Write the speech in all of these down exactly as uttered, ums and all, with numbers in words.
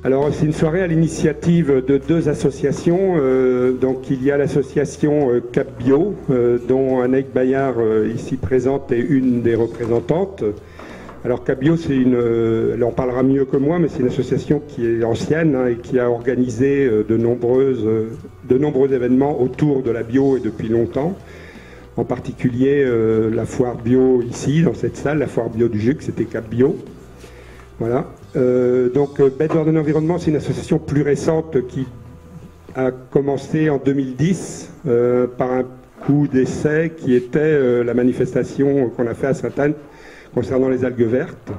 Alors c'est une soirée à l'initiative de deux associations. Euh, donc il y a l'association euh, Cap Bio, euh, dont Annick Bayard, euh, ici présente, est une des représentantes. Alors Cap Bio, c'est une, euh, elle en parlera mieux que moi, mais c'est une association qui est ancienne, hein, et qui a organisé euh, de, nombreuses, euh, de nombreux événements autour de la bio et depuis longtemps. En particulier euh, la foire bio ici, dans cette salle, la foire bio du Juc, c'était Cap Bio. Voilà. Euh, donc Bêtes Ordonnées de l'Environnement, c'est une association plus récente qui a commencé en deux mille dix euh, par un coup d'essai qui était euh, la manifestation qu'on a fait à Sainte-Anne concernant les algues vertes,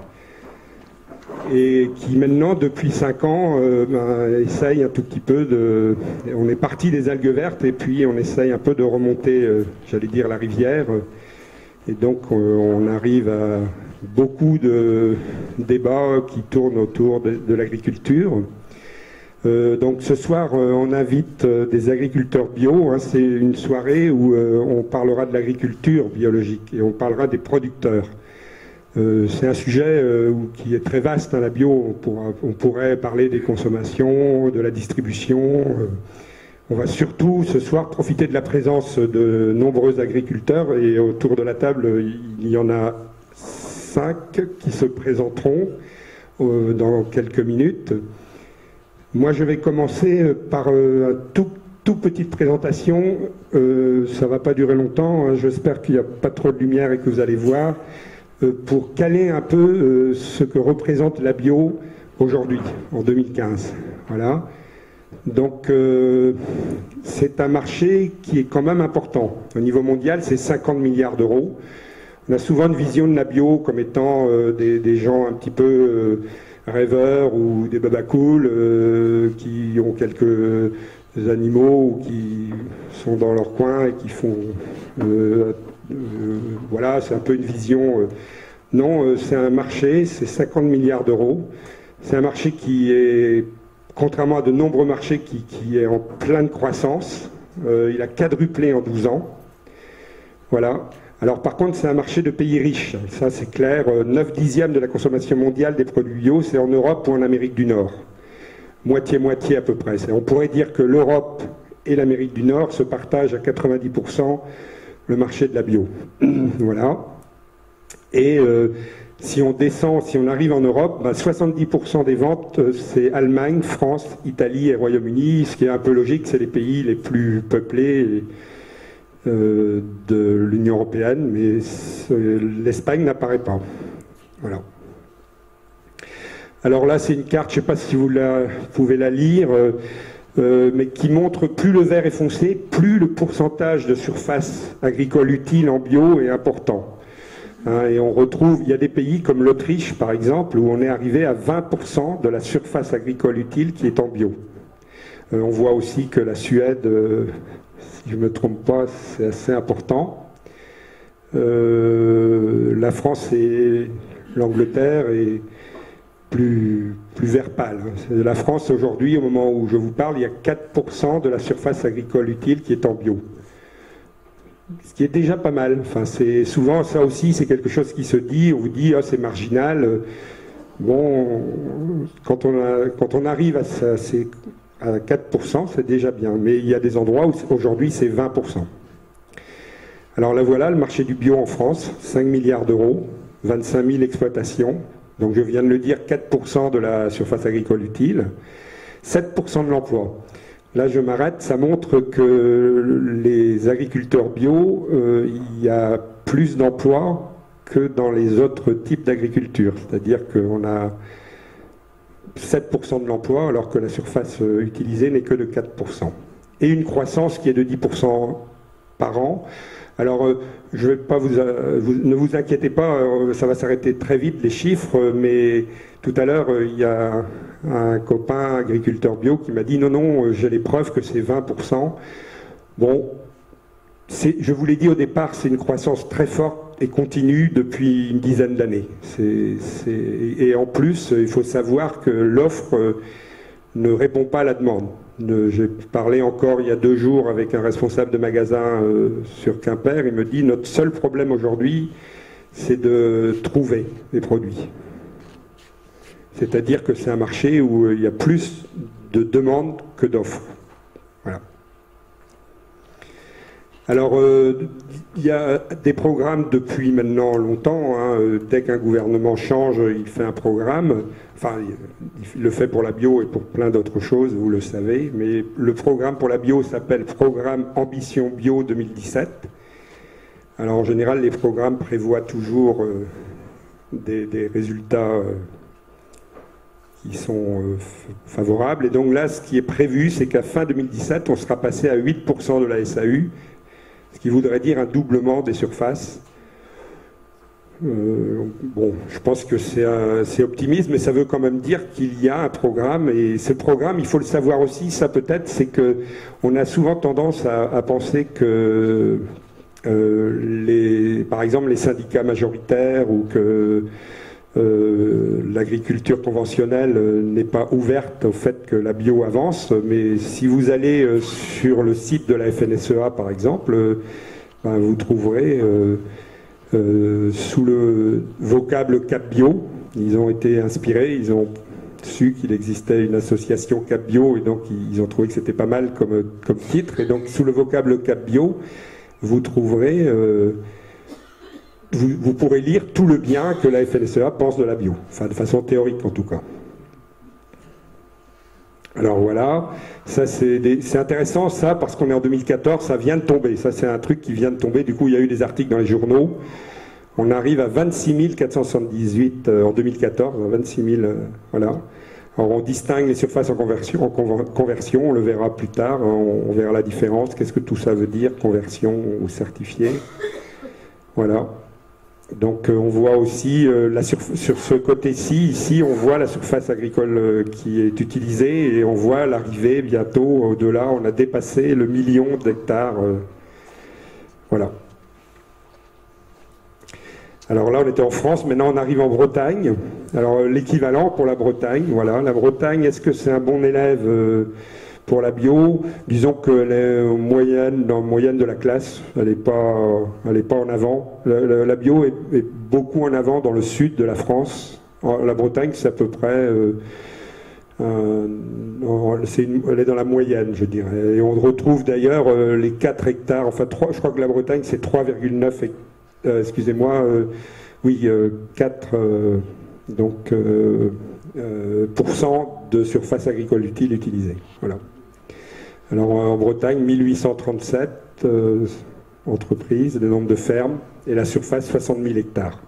et qui maintenant, depuis cinq ans, euh, ben, essaye un tout petit peu de... On est parti des algues vertes et puis on essaye un peu de remonter, euh, j'allais dire, la rivière. Et donc euh, on arrive à beaucoup de débats qui tournent autour de, de l'agriculture. Euh, donc ce soir, euh, on invite euh, des agriculteurs bio. Hein, c'est une soirée où euh, on parlera de l'agriculture biologique et on parlera des producteurs. Euh, c'est un sujet euh, qui est très vaste, hein, la bio. On, pourra, on pourrait parler des consommations, de la distribution. Euh, on va surtout ce soir profiter de la présence de nombreux agriculteurs, et autour de la table, il y en a cinq qui se présenteront euh, dans quelques minutes. Moi, je vais commencer par euh, une toute, toute petite présentation. Euh, ça ne va pas durer longtemps, hein. J'espère qu'il n'y a pas trop de lumière et que vous allez voir. Euh, pour caler un peu euh, ce que représente la bio aujourd'hui, en deux mille quinze. Voilà. Donc, euh, c'est un marché qui est quand même important. Au niveau mondial, c'est cinquante milliards d'euros. On a souvent une vision de la bio comme étant euh, des, des gens un petit peu euh, rêveurs ou des babacools euh, qui ont quelques animaux ou qui sont dans leur coin et qui font... Euh, euh, voilà, c'est un peu une vision... Euh, non, euh, c'est un marché, c'est cinquante milliards d'euros. C'est un marché qui est... Contrairement à de nombreux marchés qui, qui est en pleine croissance, euh, il a quadruplé en douze ans. Voilà. Alors par contre, c'est un marché de pays riches. Ça, c'est clair. neuf dixièmes de la consommation mondiale des produits bio, c'est en Europe ou en Amérique du Nord. Moitié-moitié à peu près. On pourrait dire que l'Europe et l'Amérique du Nord se partagent à quatre-vingt-dix pour cent le marché de la bio. Voilà. Et... Euh, Si on descend, si on arrive en Europe, ben soixante-dix pour cent des ventes, c'est Allemagne, France, Italie et Royaume-Uni. Ce qui est un peu logique, c'est les pays les plus peuplés euh, de l'Union européenne, mais l'Espagne n'apparaît pas. Voilà. Alors là, c'est une carte, je ne sais pas si vous, la, vous pouvez la lire, euh, mais qui montre plus le vert est foncé, plus le pourcentage de surface agricole utile en bio est important. Hein, et on retrouve, il y a des pays comme l'Autriche par exemple, où on est arrivé à vingt pour cent de la surface agricole utile qui est en bio. Euh, on voit aussi que la Suède, euh, si je ne me trompe pas, c'est assez important. Euh, la France et l'Angleterre est plus, plus vert pâle. La France aujourd'hui, au moment où je vous parle, il y a quatre pour cent de la surface agricole utile qui est en bio. Ce qui est déjà pas mal. Enfin, c'est souvent ça aussi, c'est quelque chose qui se dit. On vous dit, oh, c'est marginal. Bon, quand on, a, quand on arrive à, ça, à quatre pour cent, c'est déjà bien. Mais il y a des endroits où aujourd'hui c'est vingt pour cent. Alors là voilà, le marché du bio en France, cinq milliards d'euros, vingt-cinq mille exploitations. Donc je viens de le dire, quatre pour cent de la surface agricole utile, sept pour cent de l'emploi. Là, je m'arrête, ça montre que les agriculteurs bio, euh, il y a plus d'emplois que dans les autres types d'agriculture. C'est-à-dire qu'on a sept pour cent de l'emploi, alors que la surface utilisée n'est que de quatre pour cent. Et une croissance qui est de dix pour cent par an. Alors, euh, je vais pas vous, euh, vous... Ne vous inquiétez pas, euh, ça va s'arrêter très vite, les chiffres, mais tout à l'heure, euh, il y a un copain agriculteur bio qui m'a dit non, non, j'ai les preuves que c'est vingt pour cent. Bon, je vous l'ai dit au départ, c'est une croissance très forte et continue depuis une dizaine d'années. Et en plus, il faut savoir que l'offre ne répond pas à la demande. J'ai parlé encore il y a deux jours avec un responsable de magasin euh, sur Quimper. Il me dit notre seul problème aujourd'hui, c'est de trouver des produits. C'est-à-dire que c'est un marché où il y a plus de demandes que d'offres. Voilà. Alors, euh, il y a des programmes depuis maintenant longtemps. Hein. Dès qu'un gouvernement change, il fait un programme. Enfin, il le fait pour la bio et pour plein d'autres choses, vous le savez. Mais le programme pour la bio s'appelle Programme Ambition Bio deux mille dix-sept. Alors, en général, les programmes prévoient toujours euh, des, des résultats euh, qui sont euh, favorables. Et donc là, ce qui est prévu, c'est qu'à fin deux mille dix-sept, on sera passé à huit pour cent de la S A U, ce qui voudrait dire un doublement des surfaces. Euh, bon, je pense que c'est optimiste, mais ça veut quand même dire qu'il y a un programme, et ce programme, il faut le savoir aussi, ça peut-être, c'est que on a souvent tendance à, à penser que, euh, les, par exemple, les syndicats majoritaires ou que euh, l'agriculture conventionnelle euh, n'est pas ouverte au fait que la bio avance, mais si vous allez euh, sur le site de la F N S E A, par exemple, euh, ben, vous trouverez euh, euh, sous le vocable Cap Bio, ils ont été inspirés, ils ont su qu'il existait une association Cap Bio, et donc ils ont trouvé que c'était pas mal comme, comme titre, et donc sous le vocable Cap Bio, vous trouverez... Euh, Vous, vous pourrez lire tout le bien que la F N S E A pense de la bio, enfin de façon théorique en tout cas. Alors voilà, ça c'est intéressant ça parce qu'on est en deux mille quatorze, ça vient de tomber, ça c'est un truc qui vient de tomber, du coup il y a eu des articles dans les journaux, on arrive à vingt-six mille quatre cent soixante-dix-huit euh, en deux mille quatorze, vingt-six mille, euh, voilà. Alors on distingue les surfaces en conversion, en conversion, on le verra plus tard, on, on verra la différence, qu'est-ce que tout ça veut dire, conversion ou certifié, voilà. Donc euh, on voit aussi, euh, la sur, sur ce côté-ci, ici, on voit la surface agricole euh, qui est utilisée et on voit l'arrivée bientôt, au-delà, on a dépassé le million d'hectares. Euh, voilà. Alors là, on était en France, maintenant on arrive en Bretagne. Alors l'équivalent pour la Bretagne, voilà. La Bretagne, est-ce que c'est un bon élève euh, pour la bio? Disons qu'elle est en moyenne, dans la moyenne de la classe, elle n'est pas, elle est pas en avant. La, la, la bio est, est beaucoup en avant dans le sud de la France. En, la Bretagne, c'est à peu près... Euh, euh, une, elle est dans la moyenne, je dirais. Et on retrouve d'ailleurs euh, les quatre hectares, enfin trois, je crois que la Bretagne, c'est trois virgule neuf hectares. Euh, excusez-moi, euh, oui, euh, quatre euh, donc, euh, euh, pour cent de surface agricole utile utilisée. Voilà. Alors en Bretagne, mille huit cent trente-sept euh, entreprises, le nombre de fermes, et la surface soixante mille hectares.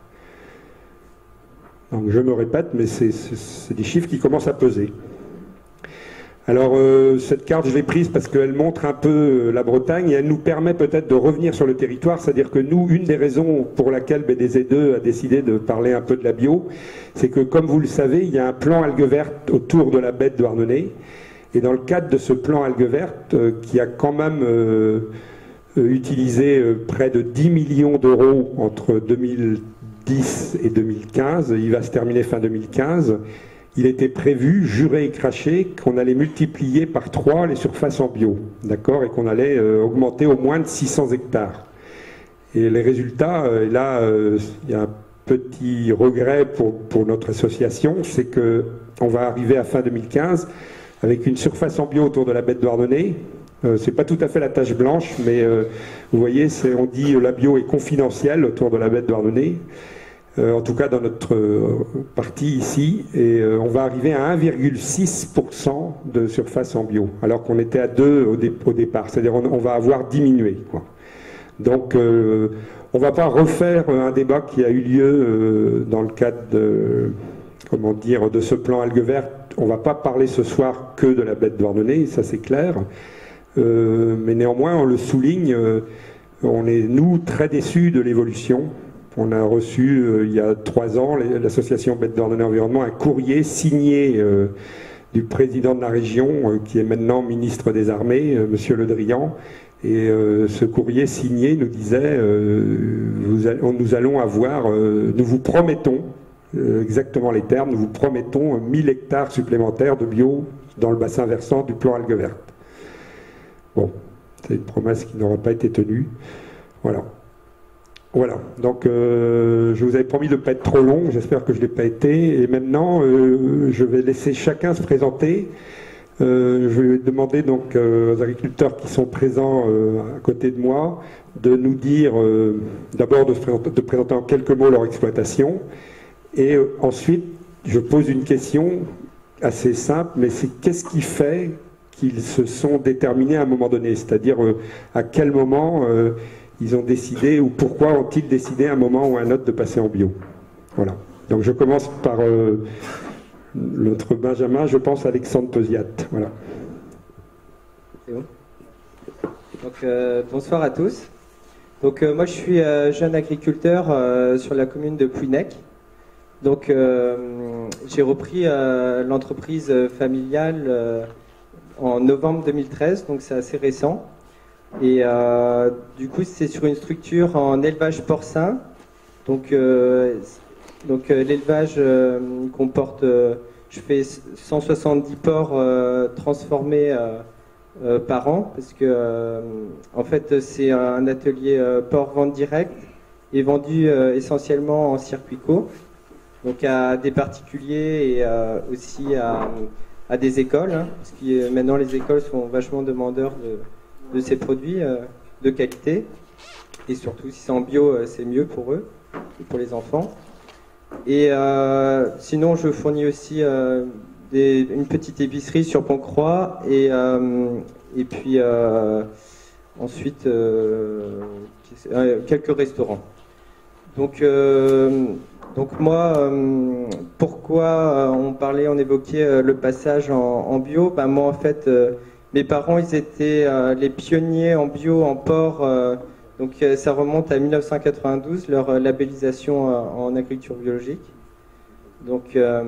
Donc je me répète, mais c'est des chiffres qui commencent à peser. Alors euh, cette carte, je l'ai prise parce qu'elle montre un peu euh, la Bretagne et elle nous permet peut-être de revenir sur le territoire, c'est-à-dire que nous, une des raisons pour laquelle B D Z deux a décidé de parler un peu de la bio, c'est que comme vous le savez, il y a un plan algues vertes autour de la baie de Douarnenez, et dans le cadre de ce plan algues vertes, euh, qui a quand même euh, euh, utilisé euh, près de dix millions d'euros entre deux mille dix et deux mille quinze, il va se terminer fin deux mille quinze, il était prévu, juré et craché, qu'on allait multiplier par trois les surfaces en bio, d'accord, et qu'on allait euh, augmenter au moins de six cents hectares. Et les résultats, euh, là, euh, il y a un petit regret pour, pour notre association, c'est qu'on va arriver à fin deux mille quinze avec une surface en bio autour de la baie de Douarnenez. Euh, c'est pas tout à fait la tache blanche, mais euh, vous voyez, on dit euh, la bio est confidentielle autour de la baie de Douarnenez. Euh, en tout cas dans notre euh, partie ici, et euh, on va arriver à un virgule six pour cent de surface en bio, alors qu'on était à deux au, dé au départ, c'est-à-dire on, on va avoir diminué, quoi. Donc euh, on ne va pas refaire un débat qui a eu lieu euh, dans le cadre de, comment dire, de ce plan algues vertes. On ne va pas parler ce soir que de la baie de Douarnenez, ça c'est clair, euh, mais néanmoins on le souligne, euh, on est nous très déçus de l'évolution. On a reçu, euh, il y a trois ans, l'association Baie de Douarnenez Environnement, un courrier signé euh, du président de la région, euh, qui est maintenant ministre des Armées, euh, Monsieur Le Drian. Et euh, ce courrier signé nous disait, euh, vous allez, nous allons avoir, euh, nous vous promettons, euh, exactement les termes, nous vous promettons mille hectares supplémentaires de bio dans le bassin versant du plan algues vertes. Bon, c'est une promesse qui n'aura pas été tenue. Voilà. Voilà, donc euh, je vous avais promis de ne pas être trop long, j'espère que je ne l'ai pas été. Et maintenant, euh, je vais laisser chacun se présenter. Euh, je vais demander donc euh, aux agriculteurs qui sont présents euh, à côté de moi de nous dire, euh, d'abord de, de présenter en quelques mots leur exploitation. Et euh, ensuite, je pose une question assez simple, mais c'est qu'est-ce qui fait qu'ils se sont déterminés à un moment donné? C'est-à-dire euh, à quel moment... Euh, ils ont décidé, ou pourquoi ont-ils décidé à un moment ou à un autre de passer en bio? Voilà. Donc je commence par euh, l'autre Benjamin, je pense Alexandre Tosiat. Voilà. C'est bon. Donc, euh, bonsoir à tous. Donc euh, moi je suis euh, jeune agriculteur euh, sur la commune de Plouhinec. Donc euh, j'ai repris euh, l'entreprise familiale euh, en novembre deux mille treize, donc c'est assez récent. Et euh, du coup, c'est sur une structure en élevage porcin. Donc, euh, donc euh, l'élevage euh, comporte, euh, je fais cent soixante-dix porcs euh, transformés euh, euh, par an, parce que euh, en fait, c'est un atelier euh, porc vente directe et vendu euh, essentiellement en circuit court, donc à des particuliers et euh, aussi à, à des écoles, hein, parce que maintenant les écoles sont vachement demandeurs de de ces produits euh, de qualité, et surtout si c'est en bio, euh, c'est mieux pour eux et pour les enfants. Et euh, sinon, je fournis aussi euh, des, une petite épicerie sur Pont-Croix et, euh, et puis euh, ensuite euh, quelques restaurants. Donc, euh, donc moi, euh, pourquoi on parlait, on évoquait euh, le passage en, en bio? Ben moi, en fait, euh, mes parents, ils étaient euh, les pionniers en bio, en porc, euh, donc euh, ça remonte à mille neuf cent quatre-vingt-douze, leur euh, labellisation euh, en agriculture biologique. Donc, euh,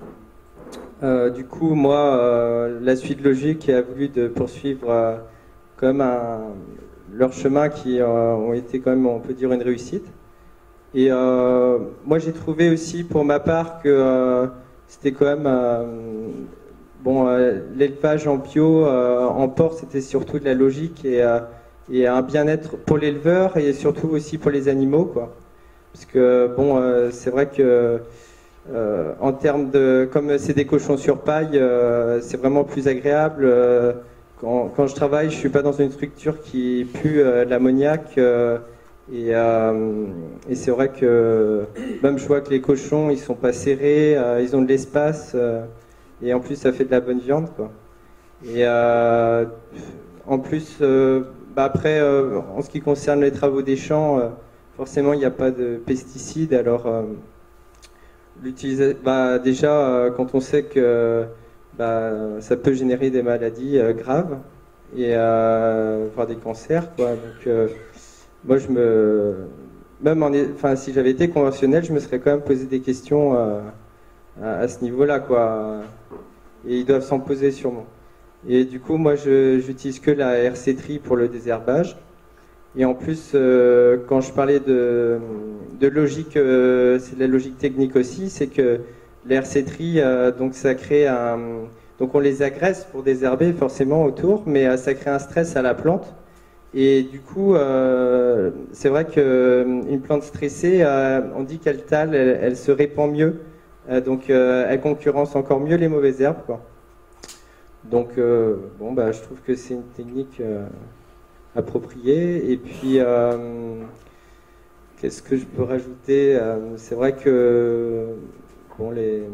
euh, du coup, moi, euh, la suite logique a voulu de poursuivre euh, comme un, leur chemin qui euh, ont été quand même, on peut dire, une réussite. Et euh, moi, j'ai trouvé aussi, pour ma part, que euh, c'était quand même... Euh, Bon, euh, l'élevage en bio, euh, en porc, c'était surtout de la logique et, euh, et un bien-être pour l'éleveur et surtout aussi pour les animaux, quoi. Parce que bon, euh, c'est vrai que euh, en termes de, comme c'est des cochons sur paille, euh, c'est vraiment plus agréable. Euh, quand, quand je travaille, je suis pas dans une structure qui pue euh, l'ammoniac. Euh, et, euh, et c'est vrai que même je vois que les cochons, ils sont pas serrés, euh, ils ont de l'espace. Euh, Et en plus, ça fait de la bonne viande, quoi. Et euh, en plus, euh, bah après, euh, en ce qui concerne les travaux des champs, euh, forcément, il n'y a pas de pesticides. Alors, euh, l'utiliser, bah, déjà, euh, quand on sait que bah, ça peut générer des maladies euh, graves et euh, voire des cancers, quoi. Donc, euh, moi, je me, même en, enfin, si j'avais été conventionnel, je me serais quand même posé des questions. Euh, à ce niveau-là, quoi. Et ils doivent s'en poser sûrement. Et du coup, moi, je j'utilise que la R C Tri pour le désherbage. Et en plus, euh, quand je parlais de, de logique, euh, c'est de la logique technique aussi, c'est que la R C Tri, euh, donc ça crée un, donc on les agresse pour désherber forcément autour, mais euh, ça crée un stress à la plante. Et du coup, euh, c'est vrai qu'une plante stressée, euh, on dit qu'elle tale, elle, elle se répand mieux. Euh, donc euh, elle concurrence encore mieux les mauvaises herbes, quoi. Donc euh, bon, bah, je trouve que c'est une technique euh, appropriée. Et puis euh, qu'est-ce que je peux rajouter? euh, C'est vrai que bon, les...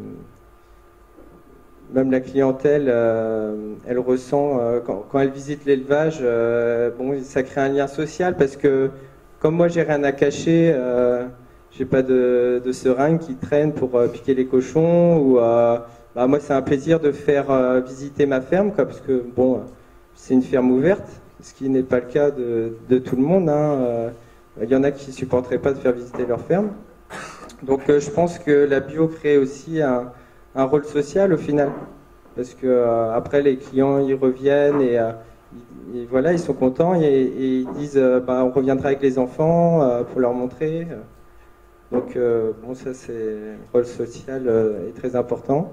même la clientèle, euh, elle ressent euh, quand, quand elle visite l'élevage, euh, bon, ça crée un lien social parce que comme moi j'ai rien à cacher. Euh, J'ai pas de, de seringue qui traîne pour euh, piquer les cochons ou euh, bah, moi c'est un plaisir de faire euh, visiter ma ferme, quoi, parce que bon, c'est une ferme ouverte, ce qui n'est pas le cas de, de tout le monde, hein. Euh, il y en a qui supporteraient pas de faire visiter leur ferme. Donc euh, je pense que la bio crée aussi un, un rôle social au final, parce que euh, après les clients ils reviennent et, euh, et voilà, ils sont contents et, et ils disent euh, bah, on reviendra avec les enfants euh, pour leur montrer. Donc, euh, bon, ça, c'est le rôle social euh, est très important.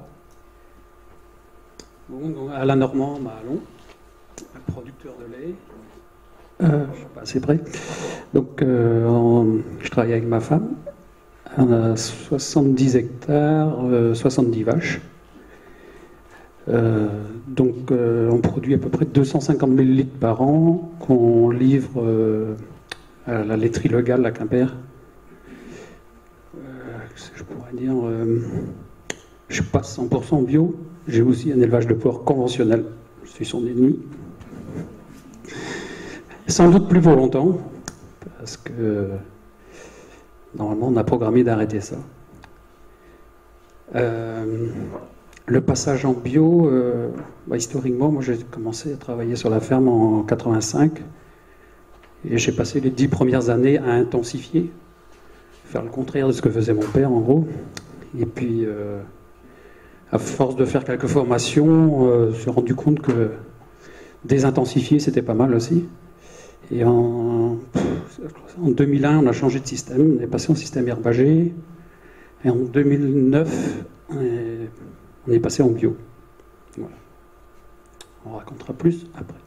Bon, donc Alain Normand, Mahalon, producteur de lait. Euh, je suis pas assez près. Donc, euh, en- je travaille avec ma femme. On a soixante-dix hectares, euh, soixante-dix vaches. Euh, donc, euh, on produit à peu près deux cent cinquante mille litres par an qu'on livre euh, à la laiterie locale à Quimper. Euh, qu'est-ce que je pourrais dire euh, Je suis pas cent pour cent bio. J'ai aussi un élevage de porc conventionnel. Je suis son ennemi. Sans doute plus pour longtemps, parce que normalement on a programmé d'arrêter ça. Euh, le passage en bio, euh, bah, historiquement, moi j'ai commencé à travailler sur la ferme en quatre-vingt-cinq et j'ai passé les dix premières années à intensifier, faire le contraire de ce que faisait mon père en gros. Et puis, euh, à force de faire quelques formations, euh, je me suis rendu compte que désintensifier c'était pas mal aussi. Et en, en deux mille un, on a changé de système, on est passé en système herbagé. Et en deux mille neuf, on est, on est passé en bio. Voilà. On racontera plus après.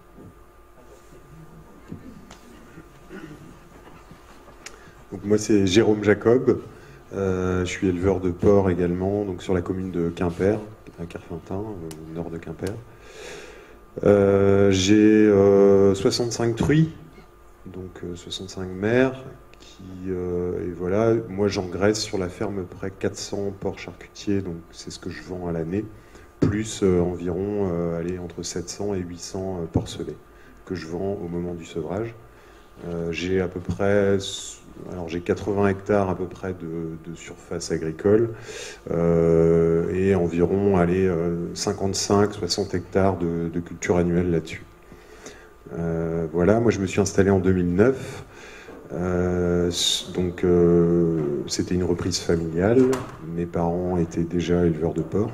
Donc moi c'est Jérôme Jacob, euh, je suis éleveur de porc également, donc sur la commune de Quimper, à Kerfeunteun, au nord de Quimper. Euh, J'ai euh, soixante-cinq truies, donc euh, soixante-cinq mères, qui, euh, et voilà, moi j'engraisse sur la ferme près quatre cents porcs charcutiers, donc c'est ce que je vends à l'année, plus euh, environ euh, allez, entre sept cents et huit cents euh, porcelets que je vends au moment du sevrage. Euh, j'ai à peu près, alors j'ai quatre-vingts hectares à peu près de, de surface agricole euh, et environ allez, euh, cinquante-cinq à soixante hectares de, de culture annuelle là-dessus. Euh, voilà, moi je me suis installé en deux mille neuf, euh, donc euh, c'était une reprise familiale, mes parents étaient déjà éleveurs de porc.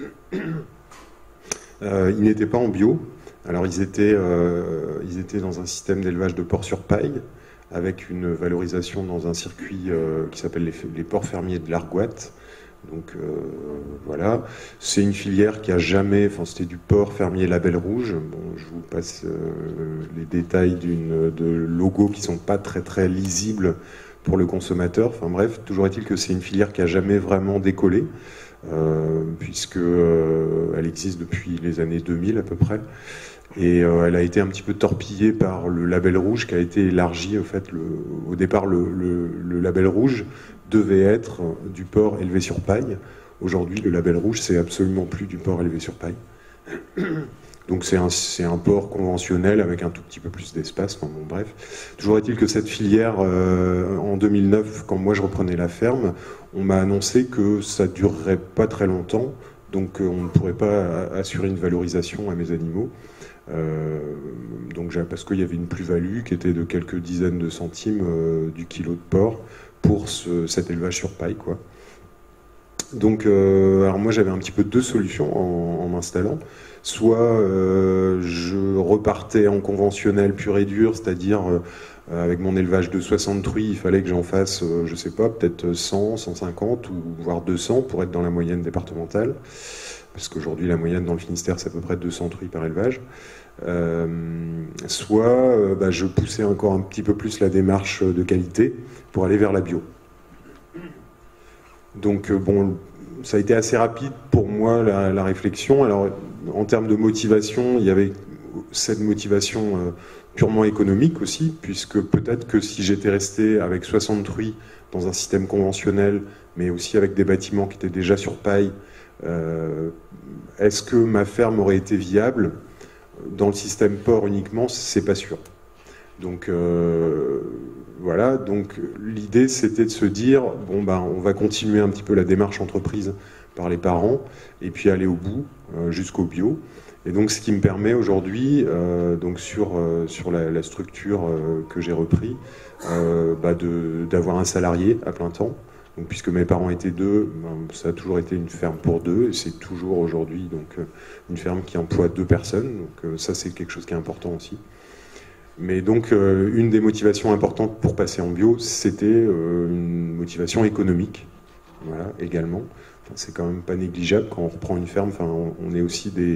Euh, ils n'étaient pas en bio. Alors ils étaient, euh, ils étaient dans un système d'élevage de porcs sur paille, avec une valorisation dans un circuit euh, qui s'appelle les, les porcs fermiers de l'Argoat. Donc euh, voilà, c'est une filière qui a jamais, enfin c'était du porc fermier label rouge. Bon, je vous passe euh, les détails d'une de logos qui sont pas très très lisibles pour le consommateur. Enfin bref, toujours est-il que c'est une filière qui a jamais vraiment décollé. Euh, puisque euh, elle existe depuis les années deux mille à peu près, et euh, elle a été un petit peu torpillée par le label rouge qui a été élargi. Au fait, le, au départ, le, le, le label rouge devait être du porc élevé sur paille. Aujourd'hui, le label rouge, c'est absolument plus du porc élevé sur paille. Donc c'est un, c'est un porc conventionnel avec un tout petit peu plus d'espace. Enfin, bon, bref. Toujours est-il que cette filière, euh, en deux mille neuf, quand moi je reprenais la ferme, on m'a annoncé que ça durerait pas très longtemps, donc euh, on ne pourrait pas assurer une valorisation à mes animaux. Euh, donc, parce qu'il y avait une plus-value qui était de quelques dizaines de centimes euh, du kilo de porc pour ce, cet élevage sur paille, quoi. Donc, euh, alors moi j'avais un petit peu deux solutions en, en m'installant. Soit euh, je repartais en conventionnel pur et dur, c'est-à-dire euh, avec mon élevage de soixante truies, il fallait que j'en fasse, euh, je sais pas, peut-être cent, cent cinquante ou voire deux cents pour être dans la moyenne départementale. Parce qu'aujourd'hui la moyenne dans le Finistère c'est à peu près deux cents truies par élevage. Euh, soit euh, bah, je poussais encore un petit peu plus la démarche de qualité pour aller vers la bio. Donc euh, bon, ça a été assez rapide pour moi la, la réflexion. Alors en termes de motivation, il y avait cette motivation euh, purement économique aussi, puisque peut-être que si j'étais resté avec soixante truies dans un système conventionnel, mais aussi avec des bâtiments qui étaient déjà sur paille, euh, est-ce que ma ferme aurait été viable? Dans le système porc uniquement, c'est pas sûr. Donc euh, voilà, donc l'idée c'était de se dire, bon ben on va continuer un petit peu la démarche entreprise par les parents, et puis aller au bout, euh, jusqu'au bio. Et donc ce qui me permet aujourd'hui, euh, donc sur, euh, sur la, la structure euh, que j'ai repris, euh, bah de, d'avoir un salarié à plein temps. Donc, puisque mes parents étaient deux, ben, ça a toujours été une ferme pour deux, et c'est toujours aujourd'hui donc euh, une ferme qui emploie deux personnes. Donc euh, ça c'est quelque chose qui est important aussi. Mais donc euh, une des motivations importantes pour passer en bio, c'était euh, une motivation économique, voilà, également. Enfin, c'est quand même pas négligeable quand on reprend une ferme. Enfin, on, on est aussi des,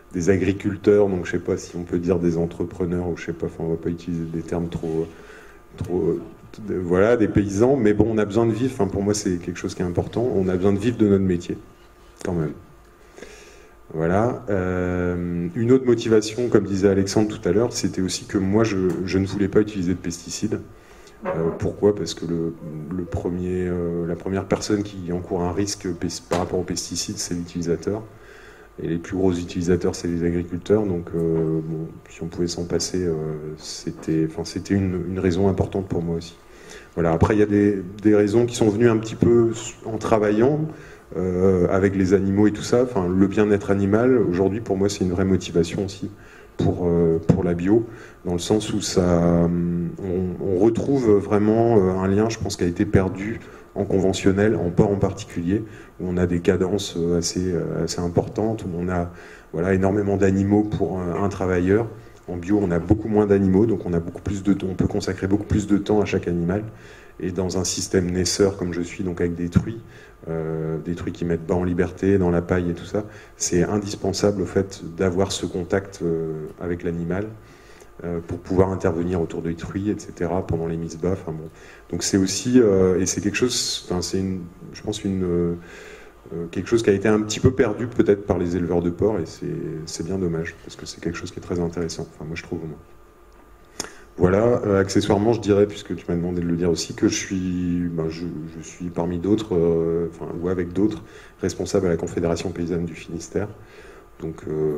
des agriculteurs, donc je sais pas si on peut dire des entrepreneurs, ou je sais pas, enfin on va pas utiliser des termes trop, trop, voilà, des paysans, mais bon, on a besoin de vivre, enfin pour moi c'est quelque chose qui est important, on a besoin de vivre de notre métier, quand même. Voilà. Euh, une autre motivation, comme disait Alexandre tout à l'heure, c'était aussi que moi je, je ne voulais pas utiliser de pesticides. Euh, pourquoi ? Parce que le, le premier, euh, la première personne qui encourt un risque par rapport aux pesticides, c'est l'utilisateur. Et les plus gros utilisateurs, c'est les agriculteurs. Donc, euh, bon, si on pouvait s'en passer, euh, c'était, enfin, c'était une, une raison importante pour moi aussi. Voilà. Après, il y a des, des raisons qui sont venues un petit peu en travaillant euh, avec les animaux et tout ça. Enfin, le bien-être animal, aujourd'hui, pour moi, c'est une vraie motivation aussi pour, euh, pour la bio, dans le sens où ça, on, on retrouve vraiment un lien, je pense, qui a été perdu en conventionnel, en porc en particulier, où on a des cadences assez, assez importantes, où on a voilà, énormément d'animaux pour un, un travailleur. En bio, on a beaucoup moins d'animaux, donc on a beaucoup plus de, on peut consacrer beaucoup plus de temps à chaque animal. Et dans un système naisseur comme je suis, donc avec des truies, euh, des truies qui mettent bas en liberté, dans la paille et tout ça, c'est indispensable au fait d'avoir ce contact euh, avec l'animal euh, pour pouvoir intervenir autour des truies, et cetera, pendant les mises bas. Enfin, bon. Donc c'est aussi, euh, et c'est quelque chose, enfin, c'est une, je pense une, euh, quelque chose qui a été un petit peu perdu peut-être par les éleveurs de porc, et c'est, c'est bien dommage, parce que c'est quelque chose qui est très intéressant, enfin moi je trouve. Moi. Voilà, euh, accessoirement, je dirais, puisque tu m'as demandé de le dire aussi, que je suis, ben, je, je suis parmi d'autres, euh, enfin, ou avec d'autres, responsable à la Confédération Paysanne du Finistère. Donc, euh,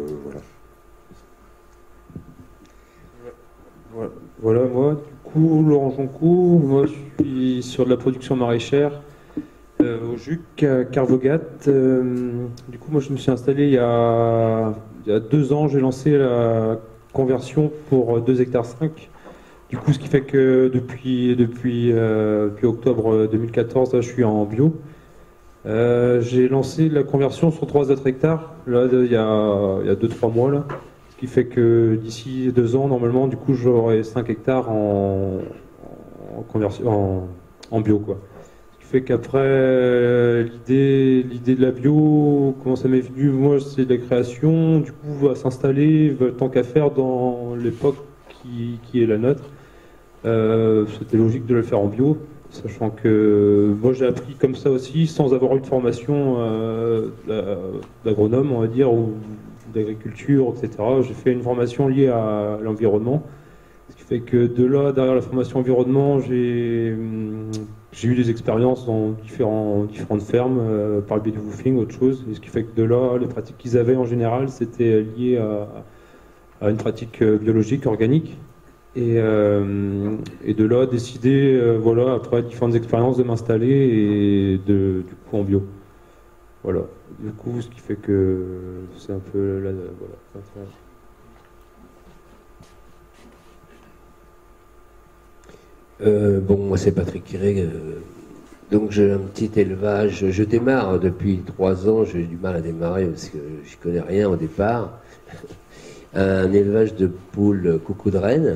voilà. Voilà, moi, du coup, Laurent Joncourt, moi, je suis sur de la production maraîchère euh, au Juc, à Carvogat. Euh, du coup, moi, je me suis installé il y a, il y a deux ans, j'ai lancé la conversion pour deux hectares cinq. Du coup, ce qui fait que depuis, depuis, euh, depuis octobre deux mille quatorze, là, je suis en bio. Euh, j'ai lancé la conversion sur trois autres hectares, là, il y a, il y a deux trois mois, là. Ce qui fait que d'ici deux ans, normalement, du coup, j'aurai cinq hectares en, en, conversion, en, en bio, quoi. Ce qui fait qu'après, l'idée, l'idée de la bio, comment ça m'est venu, moi, c'est de la création, du coup, va s'installer, tant qu'à faire, dans l'époque qui, qui est la nôtre. Euh, c'était logique de le faire en bio, sachant que moi j'ai appris comme ça aussi, sans avoir eu de formation euh, d'agronome, on va dire, ou d'agriculture, et cetera. J'ai fait une formation liée à l'environnement, ce qui fait que de là, derrière la formation environnement, j'ai j'ai eu des expériences dans différents, différentes fermes, euh, par le biais du woofing, autre chose, et ce qui fait que de là, les pratiques qu'ils avaient en général, c'était lié à, à une pratique biologique, organique. Et, euh, et de là, décider, euh, voilà, après différentes expériences, de m'installer et de, du coup en bio. Voilà. Du coup, ce qui fait que c'est un peu là, voilà. Euh, bon, moi c'est Patrick Quiré. Euh, donc j'ai un petit élevage. Je démarre depuis trois ans. J'ai eu du mal à démarrer parce que je connais rien au départ. Un élevage de poules coucou de reine.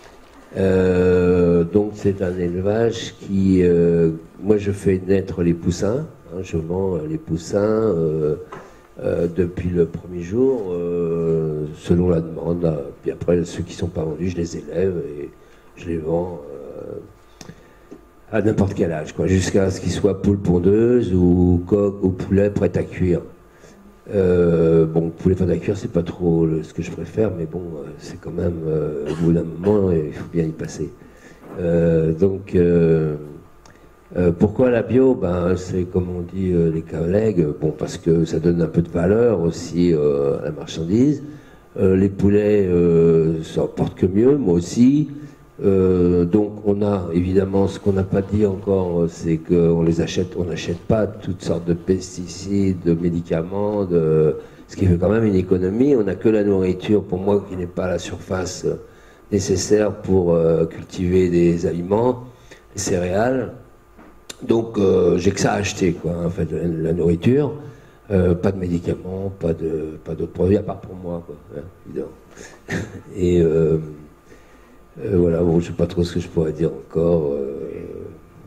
Euh, donc c'est un élevage qui, euh, moi je fais naître les poussins, hein, je vends les poussins euh, euh, depuis le premier jour, euh, selon la demande, là. Puis après ceux qui ne sont pas vendus, je les élève et je les vends euh, à n'importe quel âge, quoi, jusqu'à ce qu'ils soient poules pondeuses ou coq ou poulet prêt à cuire. Euh, bon, poulet prêt à cuire, c'est pas trop le, ce que je préfère, mais bon, euh, c'est quand même, euh, au bout d'un moment, il faut bien y passer. Euh, donc, euh, euh, pourquoi la bio? Ben, c'est comme on dit euh, les collègues, bon, parce que ça donne un peu de valeur aussi euh, à la marchandise. Euh, les poulets, euh, ça en porte que mieux, moi aussi. Euh, donc on a évidemment ce qu'on n'a pas dit encore, c'est qu'on les achète, on n'achète pas toutes sortes de pesticides, de médicaments, de, ce qui fait quand même une économie. On n'a que la nourriture, pour moi, qui n'est pas à la surface nécessaire pour euh, cultiver des aliments, des céréales. Donc euh, j'ai que ça à acheter, quoi, en fait, la, la nourriture, euh, pas de médicaments, pas de, pas d'autres produits à part pour moi, quoi, hein, évidemment. Et euh, Euh, voilà, bon, je ne sais pas trop ce que je pourrais dire encore. Euh,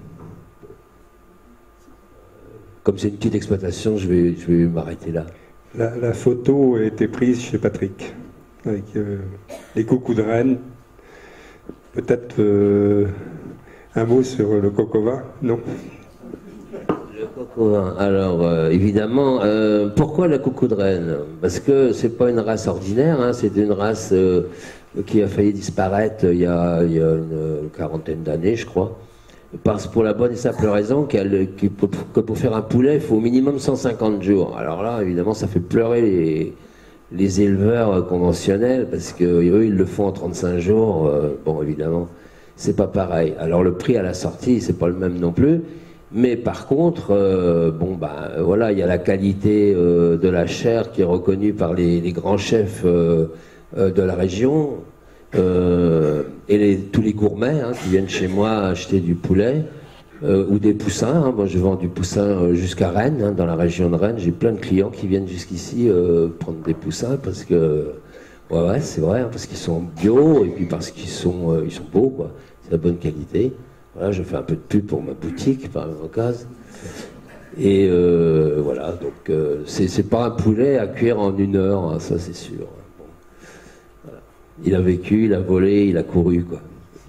comme c'est une petite exploitation, je vais, je vais m'arrêter là. La, la photo a été prise chez Patrick, avec euh, les coucous de Rennes. Peut-être euh, un mot sur le coq au vin, non? Le coq au vin. Alors, euh, évidemment, euh, pourquoi la coucou de Rennes? Parce que c'est pas une race ordinaire, hein, c'est une race euh, qui a failli disparaître il y a, il y a une quarantaine d'années, je crois. Parce pour la bonne et simple raison qu'elle, que pour faire un poulet, il faut au minimum cent cinquante jours. Alors là, évidemment, ça fait pleurer les, les éleveurs conventionnels, parce qu'eux, ils le font en trente-cinq jours. Euh, bon, évidemment, c'est pas pareil. Alors le prix à la sortie, c'est pas le même non plus. Mais par contre, euh, bon, bah, voilà, il y a la qualité euh, de la chair qui est reconnue par les, les grands chefs euh, euh, de la région. Euh, et les, tous les gourmets hein, qui viennent chez moi acheter du poulet euh, ou des poussins. Hein. Moi, je vends du poussin jusqu'à Rennes, hein, dans la région de Rennes. J'ai plein de clients qui viennent jusqu'ici euh, prendre des poussins parce que, ouais, ouais, c'est vrai, hein, parce qu'ils sont bio et puis parce qu'ils sont, euh, ils sont beaux, quoi. C'est de bonne qualité. Voilà, je fais un peu de pub pour ma boutique, par occasion. Et euh, voilà, donc euh, c'est, c'est pas un poulet à cuire en une heure, hein, ça c'est sûr. Il a vécu, il a volé, il a couru, quoi.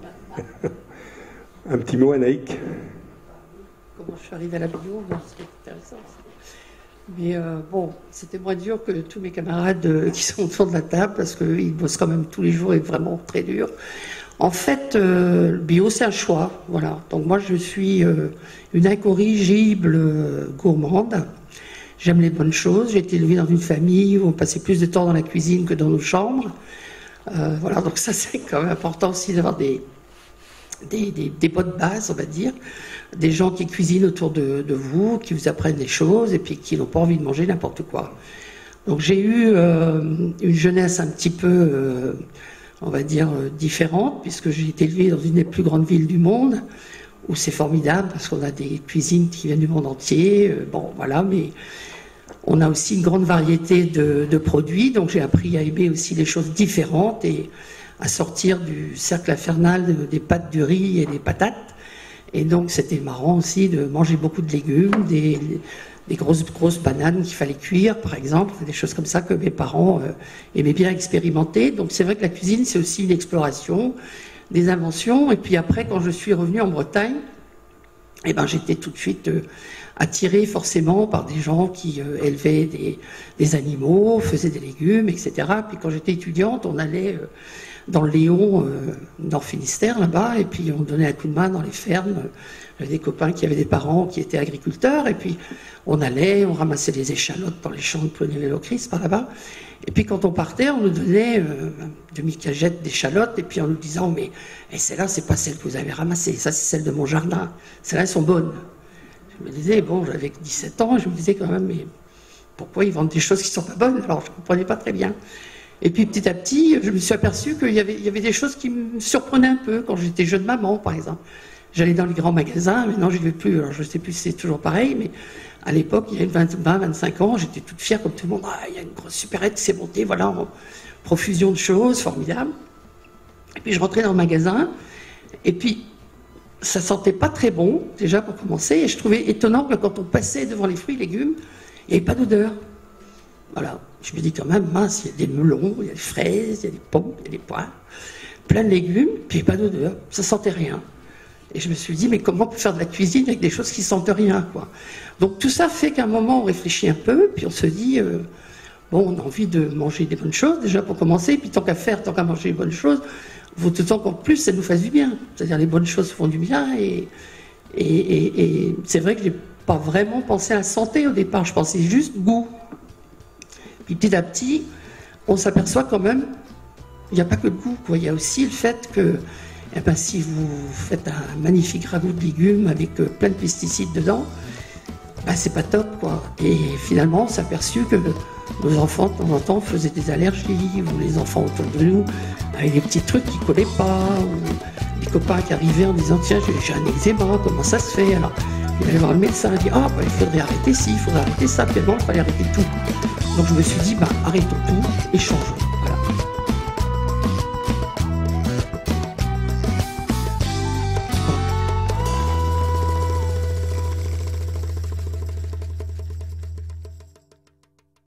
Un petit mot, Anaïk. Comment je suis arrivée à la bio, c'était intéressant. Mais euh, bon, c'était moins dur que tous mes camarades euh, qui sont autour de la table, parce qu'ils bossent quand même tous les jours et vraiment très dur. En fait, euh, le bio, c'est un choix, voilà. Donc moi, je suis euh, une incorrigible euh, gourmande. J'aime les bonnes choses. J'ai été élevée dans une famille où on passait plus de temps dans la cuisine que dans nos chambres. Euh, voilà, donc ça c'est quand même important aussi d'avoir des, des, des, des bonnes bases, on va dire, des gens qui cuisinent autour de, de vous, qui vous apprennent des choses et puis qui n'ont pas envie de manger n'importe quoi. Donc j'ai eu euh, une jeunesse un petit peu, euh, on va dire, euh, différente, puisque j'ai été élevée dans une des plus grandes villes du monde, où c'est formidable parce qu'on a des cuisines qui viennent du monde entier, euh, bon voilà, mais... On a aussi une grande variété de, de produits, donc j'ai appris à aimer aussi les choses différentes et à sortir du cercle infernal de, des pâtes de riz et des patates. Et donc c'était marrant aussi de manger beaucoup de légumes, des, des grosses, grosses bananes qu'il fallait cuire par exemple, des choses comme ça que mes parents euh, aimaient bien expérimenter. Donc c'est vrai que la cuisine c'est aussi une exploration, des inventions. Et puis après quand je suis revenue en Bretagne, eh ben, j'étais tout de suite euh, attirée forcément par des gens qui euh, élevaient des, des animaux, faisaient des légumes, et cetera. Puis quand j'étais étudiante, on allait euh, dans le Léon, euh, Nord Finistère, là-bas, et puis on donnait un coup de main dans les fermes. J'avais des copains qui avaient des parents qui étaient agriculteurs, et puis on allait, on ramassait les échalotes dans les champs de Ploné-les-Locris, par là-bas. Et puis quand on partait, on nous donnait euh, une demi-cagette d'échalotes, et puis en nous disant, mais eh, celle-là, c'est pas celle que vous avez ramassée, ça c'est celle de mon jardin, celles-là, elles sont bonnes. Je me disais, bon, j'avais dix-sept ans, je me disais quand même, mais pourquoi ils vendent des choses qui sont pas bonnes? Alors je comprenais pas très bien. Et puis petit à petit, je me suis aperçu qu'il y avait, il y avait des choses qui me surprenaient un peu, quand j'étais jeune maman, par exemple. J'allais dans les grands magasins, maintenant je ne vais plus, alors je ne sais plus si c'est toujours pareil, mais à l'époque, il y a vingt, vingt-cinq ans, j'étais toute fière comme tout le monde. Ah, il y a une grosse supérette qui s'est montée, voilà, en profusion de choses, formidable. Et puis je rentrais dans le magasin, et puis ça sentait pas très bon, déjà pour commencer, et je trouvais étonnant que quand on passait devant les fruits et légumes, il n'y avait pas d'odeur. Voilà, je me dis quand même, mince, il y a des melons, il y a des fraises, il y a des pommes, il y a des poires, plein de légumes, puis il n'y avait pas d'odeur, ça sentait rien. Et je me suis dit, mais comment on peut faire de la cuisine avec des choses qui sentent rien, quoi. Donc tout ça fait qu'à un moment, on réfléchit un peu, puis on se dit, euh, bon, on a envie de manger des bonnes choses, déjà pour commencer, puis tant qu'à faire, tant qu'à manger des bonnes choses, il faut tout le temps qu'en plus, ça nous fasse du bien. C'est-à-dire, les bonnes choses font du bien, et, et, et, et c'est vrai que je n'ai pas vraiment pensé à la santé au départ, je pensais juste goût. Puis petit à petit, on s'aperçoit quand même, il n'y a pas que le goût, quoi. Il y a aussi le fait que, eh ben, si vous faites un magnifique ragoût de légumes avec euh, plein de pesticides dedans, ben, c'est pas top, quoi. Et finalement, on s'est aperçu que nos enfants, de temps en temps, faisaient des allergies, ou les enfants autour de nous avaient des petits trucs qui collaient pas, ou des copains qui arrivaient en disant, tiens, j'ai un eczéma, comment ça se fait? Alors, il allait voir le médecin, il dit, ah, ben, il faudrait arrêter ci, il faudrait arrêter ça, puis non, il fallait arrêter tout. Donc je me suis dit, bah, arrêtons tout et changeons.